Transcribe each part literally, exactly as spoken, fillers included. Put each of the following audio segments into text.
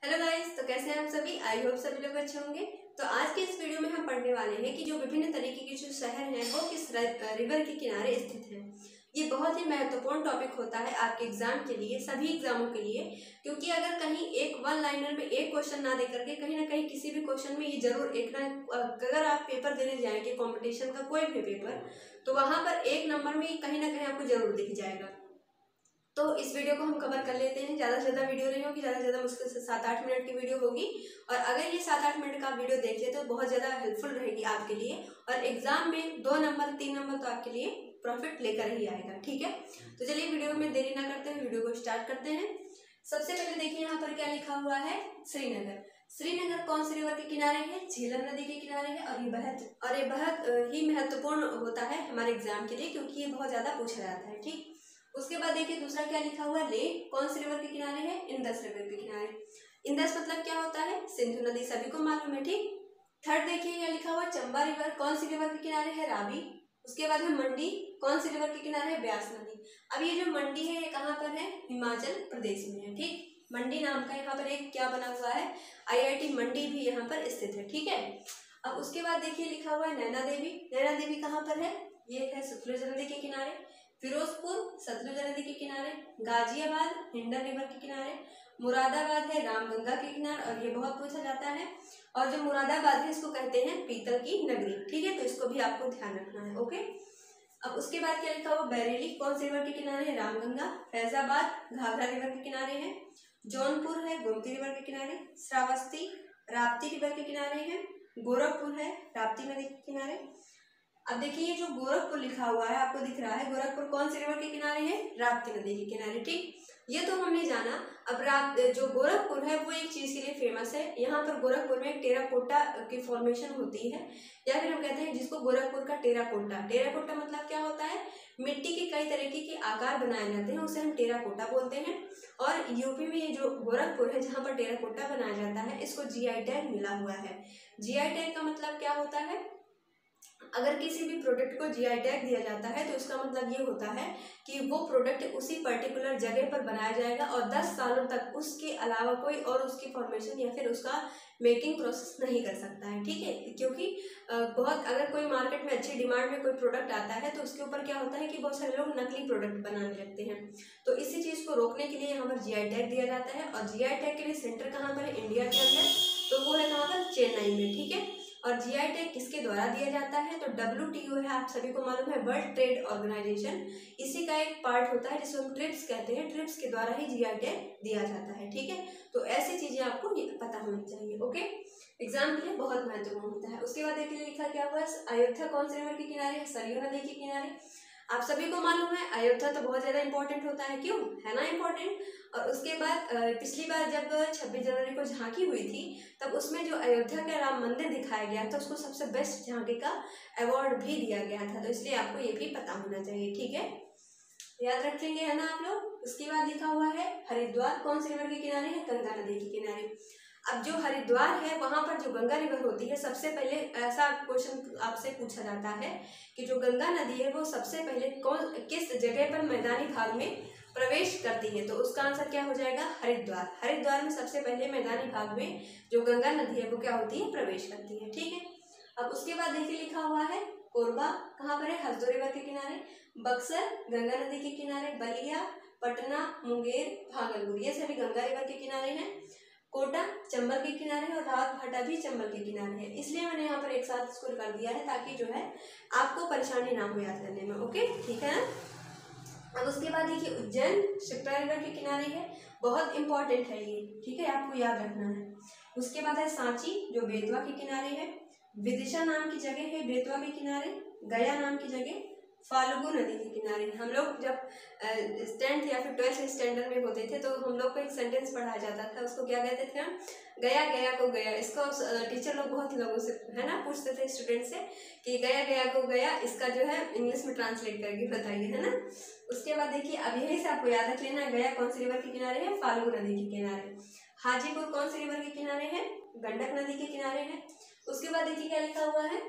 Hello guys, तो कैसे हैं आप सभी। आई होप सभी लोग अच्छे होंगे। तो आज के इस वीडियो में हम पढ़ने वाले हैं कि जो विभिन्न तरीके के जो शहर हैं वो किस रिवर के किनारे स्थित हैं। ये बहुत ही महत्वपूर्ण टॉपिक होता है आपके एग्जाम के लिए, सभी एग्जामों के लिए, क्योंकि अगर कहीं एक वन लाइनर में एक क्वेश्चन ना दे करके कहीं ना कहीं किसी भी क्वेश्चन में ये जरूर एक ना, अगर आप पेपर देने जाएंगे कॉम्पिटिशन का कोई भी पेपर, तो वहां पर एक नंबर में कहीं ना कहीं आपको जरूर दिख जाएगा। तो इस वीडियो को हम कवर कर लेते हैं। ज़्यादा से ज़्यादा वीडियो नहीं होगी, ज़्यादा से ज़्यादा मुश्किल से सात आठ मिनट की वीडियो होगी। और अगर ये सात आठ मिनट का वीडियो देख ले तो बहुत ज़्यादा हेल्पफुल रहेगी आपके लिए, और एग्जाम में दो नंबर तीन नंबर तो आपके लिए प्रॉफिट लेकर ही आएगा। ठीक है, तो चलिए वीडियो में देरी ना करते हुए वीडियो को स्टार्ट करते हैं। सबसे पहले देखिए यहाँ पर क्या लिखा हुआ है, श्रीनगर। श्रीनगर कौन से रिवर के किनारे है? झेलम नदी के किनारे है। और ये बहुत और ये बहुत ही महत्वपूर्ण होता है हमारे एग्जाम के लिए, क्योंकि ये बहुत ज्यादा पूछा जाता है। ठीक, उसके बाद देखिए दूसरा क्या लिखा हुआ है, लेह कौन से रिवर के किनारे है? इंदस रिवर के किनारे। इंदस मतलब क्या होता है? सिंधु नदी, सभी को मालूम है। ठीक, थर्ड देखिए क्या लिखा हुआ है, चंबा रिवर कौन सी रिवर के किनारे है? रावी। उसके बाद है मंडी कौन सी रिवर के किनारे है? ब्यास नदी। अब ये जो मंडी है ये कहाँ पर है? हिमाचल प्रदेश में है। ठीक, मंडी नाम का यहाँ पर एक क्या बना हुआ है, आई आई टी मंडी भी यहाँ पर स्थित है। ठीक है, अब उसके बाद देखिए लिखा हुआ है नैना देवी। नैना देवी कहाँ पर है? ये है सतलुज नदी के किनारे। फिरोजपुर सतलुज नदी के किनारे। गाजियाबाद हिंडन रिवर के किनारे। मुरादाबाद है रामगंगा के किनारे, और ये बहुत पूछा जाता है। और जो मुरादाबाद है इसको कहते हैं पीतल की नगरी। ठीक है, तो इसको भी आपको ध्यान रखना है। ओके, अब उसके बाद क्या लिखा हुआ, बैरेली कौन से रिवर के किनारे है? रामगंगा। फैजाबाद घाघरा रिवर के किनारे है। जौनपुर है गोमती रिवर के किनारे। श्रावस्ती राप्ती रिवर के किनारे है। गोरखपुर है राप्ती नदी के किनारे। अब देखिए ये जो गोरखपुर लिखा हुआ है आपको दिख रहा है, गोरखपुर कौन से रिवर के किनारे है? राप्ती नदी के किनारे। ठीक, ये तो हमने जाना। अब रात जो गोरखपुर है वो एक चीज के लिए फेमस है। यहाँ पर गोरखपुर में टेराकोटा की फॉर्मेशन होती है, या फिर हम कहते हैं जिसको गोरखपुर का टेराकोटा। टेराकोटा मतलब क्या होता है? मिट्टी के कई तरीके के आकार बनाए जाते हैं, उसे हम टेराकोटा बोलते हैं। और यूपी में ये जो गोरखपुर है जहाँ पर टेराकोटा बनाया जाता है, इसको जी आई टैग मिला हुआ है। जी आई टैग का मतलब क्या होता है? अगर किसी भी प्रोडक्ट को जी आई टैग दिया जाता है तो उसका मतलब ये होता है कि वो प्रोडक्ट उसी पर्टिकुलर जगह पर बनाया जाएगा और दस सालों तक उसके अलावा कोई और उसकी फॉर्मेशन या फिर उसका मेकिंग प्रोसेस नहीं कर सकता है। ठीक है, क्योंकि बहुत अगर कोई मार्केट में अच्छी डिमांड में कोई प्रोडक्ट आता है तो उसके ऊपर क्या होता है कि बहुत सारे लोग नकली प्रोडक्ट बनाने लगते हैं। तो इसी चीज़ को रोकने के लिए यहाँ पर जी आई टैग दिया जाता है। और जी आई टैग के लिए सेंटर कहाँ पर है? इंडिया के अंदर, तो वो है कहाँ पर? चेन्नई में। ठीक है, और जी आई टैग किसके द्वारा दिया जाता है? तो डब्ल्यू टी ओ है, आप सभी को मालूम है, वर्ल्ड ट्रेड ऑर्गेनाइजेशन, इसी का एक पार्ट होता है जिसको हम ट्रिप्स कहते हैं। ट्रिप्स के द्वारा ही जी आई टैग दिया जाता है। ठीक है, तो ऐसी चीजें आपको ये पता होनी चाहिए। ओके, एग्जाम के लिए बहुत महत्वपूर्ण होता है। उसके बाद देखिए लिखा क्या हुआ है, अयोध्या कौन से रिवर के किनारे है? सरयू नदी के किनारे। आप सभी को मालूम है अयोध्या तो बहुत ज्यादा इंपॉर्टेंट होता है, क्यों है ना इंपॉर्टेंट। और उसके बाद पिछली बार जब छब्बीस जनवरी को झांकी हुई थी तब उसमें जो अयोध्या का राम मंदिर दिखाया गया था उसको सबसे बेस्ट झांकी का अवार्ड भी दिया गया था, तो इसलिए आपको ये भी पता होना चाहिए। ठीक है, याद रखेंगे है ना आप लोग। उसके बाद लिखा हुआ है हरिद्वार कौन से रिवर के किनारे है? गंगा नदी के किनारे। अब जो हरिद्वार है वहां पर जो गंगा रिवर होती है, सबसे पहले ऐसा क्वेश्चन आपसे पूछा जाता है कि जो गंगा नदी है वो सबसे पहले कौन किस जगह पर मैदानी भाग में प्रवेश करती है? तो उसका आंसर क्या हो जाएगा? हरिद्वार। हरिद्वार में सबसे पहले मैदानी भाग में जो गंगा नदी है वो क्या होती है? प्रवेश करती है। ठीक है, अब उसके बाद देखिए लिखा हुआ है कोरबा कहाँ पर है? हसदो रिवर के किनारे। बक्सर गंगा नदी के किनारे। बलिया पटना मुंगेर भागलपुर ये सभी गंगा रिवर के किनारे हैं। कोटा चंबल के किनारे है और रावतभाटा भी चंबल के किनारे है, इसलिए मैंने यहाँ पर एक साथ इसको कर दिया है ताकि जो है आपको परेशानी ना हो याद करने में। ओके, ठीक है ना। अब उसके बाद देखिए उज्जैन शिप्रा रिवर के किनारे है, बहुत इंपॉर्टेंट है ये। ठीक है, आपको याद रखना है। उसके बाद है सांची जो बेतवा के किनारे है। विदिशा नाम की जगह है बेतवा के किनारे। गया नाम की जगह फाल्गु नदी के किनारे। हम लोग जब टेंथ या फिर ट्वेल्थ स्टैंडर्ड में होते थे तो हम लोग को एक सेंटेंस पढ़ाया जाता था, उसको क्या कहते थे हम? गया गया को गया। इसको टीचर लोग बहुत लोगों से है ना पूछते थे स्टूडेंट से कि गया गया को गया, इसका जो है इंग्लिश में ट्रांसलेट करके बताइए, है ना। उसके बाद देखिए अब यही से आपको याद रख लेना, गया कौन सी रिवर के किनारे है? फाल्गु नदी के किनारे। हाजीपुर कौन सी रिवर के किनारे है? गंडक नदी के किनारे है। उसके बाद देखिए क्या लिखा हुआ है,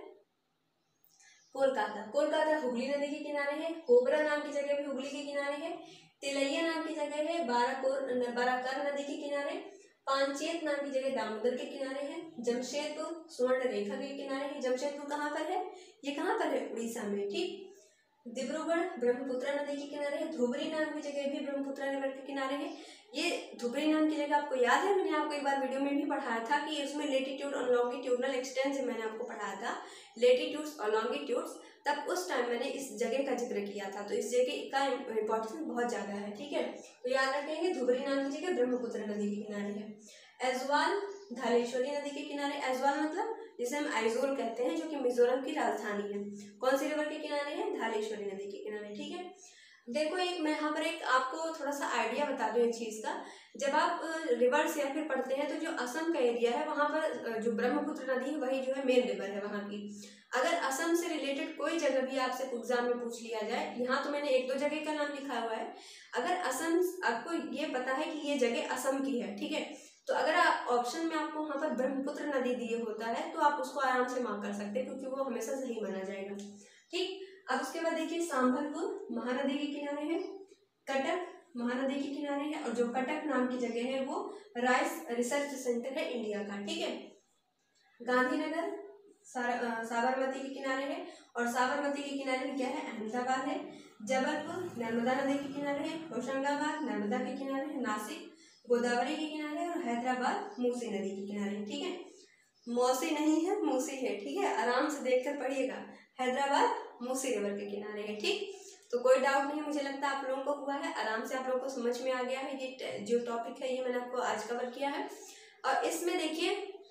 कोलकाता। कोलकाता हुगली नदी के किनारे है। कोबरा नाम की जगह भी हुगली के किनारे है। तिलैया नाम की जगह है बाराकोर बाराकर नदी के किनारे। पांचेत नाम की जगह दामोदर के किनारे है। जमशेदपुर स्वर्ण रेखा के किनारे है। जमशेदपुर कहाँ पर है? ये कहाँ पर है? उड़ीसा में। ठीक। डिब्रूगढ़ ब्रह्मपुत्र नदी के किनारे है। धुबरी नाम की जगह भी ब्रह्मपुत्र रिवर के किनारे है। ये धुबरी नाम की जगह आपको याद है, मैंने आपको एक बार वीडियो में भी पढ़ाया था कि उसमें लेटीट्यूड और लॉन्गिट्यूडनल एक्सटेंस मैंने आपको पढ़ाया था, लेटीट्यूड्स और लॉन्गिट्यूड्स, तब उस टाइम मैंने इस जगह का जिक्र किया था। तो इस जगह का इंपॉर्टेंस बहुत ज़्यादा है। ठीक है, तो याद रखेंगे धुबरी नाम की जगह ब्रह्मपुत्र नदी के किनारे है। ऐजवाल धालेश्वरी नदी के किनारे। ऐजवाल मतलब जिसे हम आइजोल कहते हैं, जो कि मिजोरम की राजधानी है। कौन सी रिवर के किनारे है? धालेश्वरी नदी के किनारे। ठीक है, देखो एक मैं यहाँ पर एक आपको थोड़ा सा आइडिया बता दूं एक चीज़ का। जब आप रिवर्स या फिर पढ़ते हैं तो जो असम का एरिया है वहाँ पर जो ब्रह्मपुत्र नदी है वही जो है मेन रिवर है वहाँ की। अगर असम से रिलेटेड कोई जगह भी आपसे एग्जाम में पूछ लिया जाए, यहाँ तो मैंने एक दो जगह का नाम लिखा हुआ है, अगर असम आपको ये पता है कि ये जगह असम की है, ठीक है, तो अगर ऑप्शन में आपको वहाँ पर ब्रह्मपुत्र नदी दिए होता है तो आप उसको आराम से मार्क कर सकते हैं, क्योंकि वो हमेशा सही माना जाएगा। ठीक। अब उसके बाद देखिए संबलपुर महानदी के किनारे है। कटक महानदी के किनारे है, और जो कटक नाम की जगह है वो राइस रिसर्च सेंटर है इंडिया का। ठीक है। गांधीनगर साबरमती के किनारे है, और साबरमती के किनारे में क्या है? अहमदाबाद है। जबलपुर नर्मदा नदी के किनारे है। होशंगाबाद नर्मदा के किनारे है। नासिक गोदावरी के किनारे है, और हैदराबाद मूसी नदी के किनारे। ठीक है, मौसी नहीं है, मूसी है। ठीक है, आराम से देखकर पढ़िएगा। हैदराबाद मूसी रिवर के किनारे है। ठीक, तो कोई डाउट नहीं, मुझे लगता है आप लोगों को हुआ है, आराम से आप लोगों को समझ में आ गया है। ये जो टॉपिक है ये मैंने आपको आज कवर किया है। और इसमें देखिए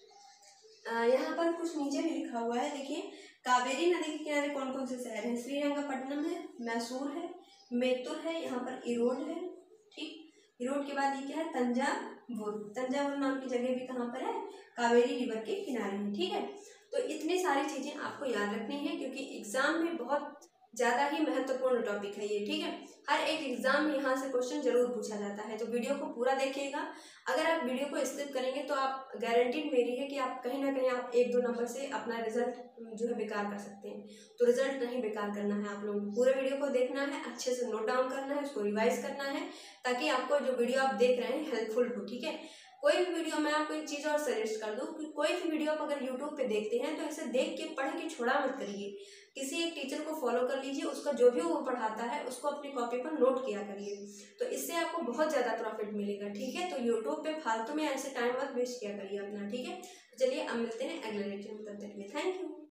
यहाँ पर कुछ नीचे भी लिखा हुआ है। देखिए कावेरी नदी के किनारे कौन कौन से शहर हैं? श्रीरंगपट्टनम है, मैसूर है, मेतुर है, यहाँ पर इरोड है। ठीक, इरोड के बाद ये क्या है? तंजावुर। तंजावुर नाम की जगह भी कहाँ पर है? कावेरी रिवर के किनारे है। ठीक है, तो इतनी सारी चीज़ें आपको याद रखनी है, क्योंकि एग्जाम में बहुत ज़्यादा ही महत्वपूर्ण टॉपिक है ये। ठीक है, हर एक एग्जाम में यहाँ से क्वेश्चन जरूर पूछा जाता है, तो वीडियो को पूरा देखिएगा। अगर आप वीडियो को स्किप करेंगे तो आप गारंटीड मेरी है कि आप कहीं ना कहीं आप एक दो नंबर से अपना रिजल्ट जो है बेकार कर सकते हैं। तो रिजल्ट नहीं बेकार करना है, आप लोगों को पूरे वीडियो को देखना है, अच्छे से नोट डाउन करना है, उसको रिवाइज करना है, ताकि आपको जो वीडियो आप देख रहे हैं हेल्पफुल हो। ठीक है, कोई भी वीडियो मैं आपको एक चीज़ और सजेस्ट कर दूं कि कोई भी वीडियो आप अगर यूट्यूब पे देखते हैं तो ऐसे देख के पढ़ के छोड़ा मत करिए। किसी एक टीचर को फॉलो कर लीजिए, उसका जो भी वो पढ़ाता है उसको अपनी कॉपी पर नोट किया करिए, तो इससे आपको बहुत ज़्यादा प्रॉफिट मिलेगा। ठीक है, तो यूट्यूब पे फालतू में ऐसे टाइम मत वेस्ट किया करिए अपना। ठीक है, चलिए अब मिलते हैं अगले लेक्चर में, तब तक के लिए थैंक यू।